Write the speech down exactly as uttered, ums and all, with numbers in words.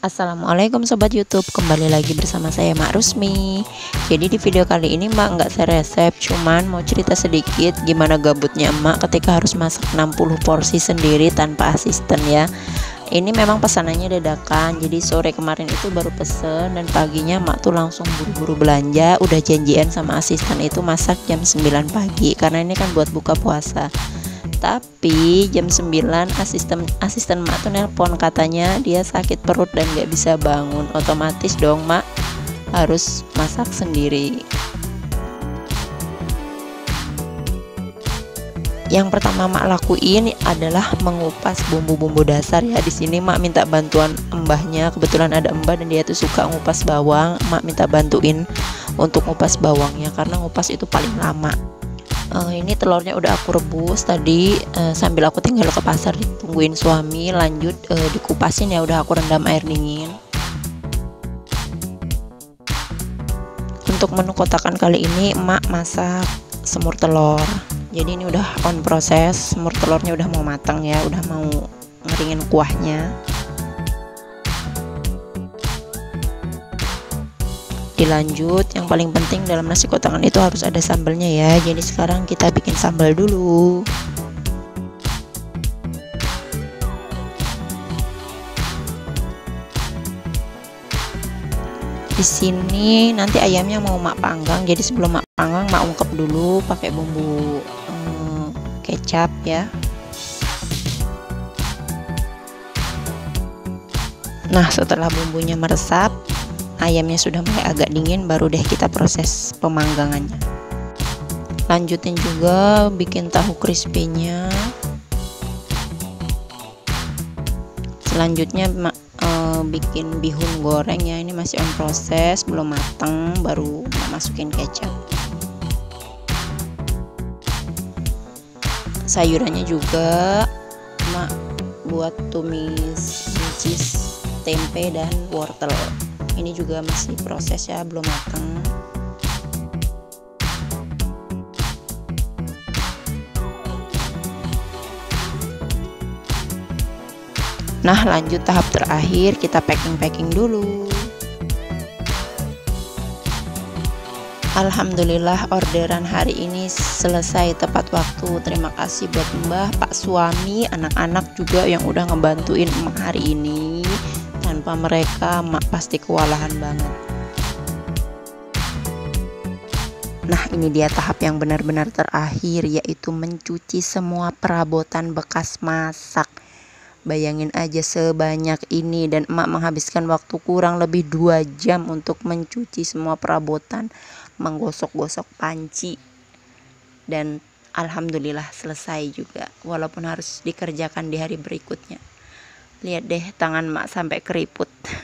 Assalamualaikum Sobat YouTube, kembali lagi bersama saya Mak Rusmi. Jadi di video kali ini Mak nggak seresep, cuman mau cerita sedikit gimana gabutnya emak ketika harus masak enam puluh porsi sendiri tanpa asisten ya. Ini memang pesanannya dadakan, jadi sore kemarin itu baru pesen dan paginya Mak tuh langsung buru-buru belanja. Udah janjian sama asisten itu masak jam sembilan pagi karena ini kan buat buka puasa. Tapi jam sembilan asisten asisten Mak tuh nelpon, katanya dia sakit perut dan gak bisa bangun. Otomatis dong Mak harus masak sendiri. Yang pertama Mak lakuin adalah mengupas bumbu-bumbu dasar ya. Di sini Mak minta bantuan mbahnya, kebetulan ada mbah dan dia tuh suka ngupas bawang. Mak minta bantuin untuk ngupas bawangnya karena ngupas itu paling lama. Uh, ini telurnya udah aku rebus tadi, uh, sambil aku tinggal ke pasar ditungguin suami. Lanjut uh, dikupasin ya, udah aku rendam air dingin. Untuk menu kotakan kali ini emak masak semur telur. Jadi ini udah on proses, semur telurnya udah mau matang ya, udah mau ngeringin kuahnya. Dilanjut, yang paling penting dalam nasi kotakan itu harus ada sambelnya ya. Jadi sekarang kita bikin sambal dulu. Di sini nanti ayamnya mau Mak panggang, jadi sebelum Mak panggang Mak ungkep dulu pakai bumbu hmm, kecap ya. Nah, setelah bumbunya meresap, ayamnya sudah mulai agak dingin, baru deh kita proses pemanggangannya. Lanjutin juga bikin tahu crispy-nya. Selanjutnya uh, bikin bihun goreng ya, ini masih on proses, belum matang, baru masukin kecap. Sayurannya juga Mak buat tumis buncis, tempe dan wortel. Ini juga masih proses ya, belum matang. Nah, lanjut tahap terakhir, kita packing-packing dulu. Alhamdulillah orderan hari ini selesai tepat waktu. Terima kasih buat Mbah, Pak suami, anak-anak juga yang udah ngebantuin emak hari ini. Tanpa mereka Mak pasti kewalahan banget. Nah, ini dia tahap yang benar-benar terakhir, yaitu mencuci semua perabotan bekas masak. Bayangin aja sebanyak ini, dan emak menghabiskan waktu kurang lebih dua jam untuk mencuci semua perabotan, menggosok-gosok panci. Dan alhamdulillah selesai juga, walaupun harus dikerjakan di hari berikutnya. Lihat deh tangan Mak sampai keriput.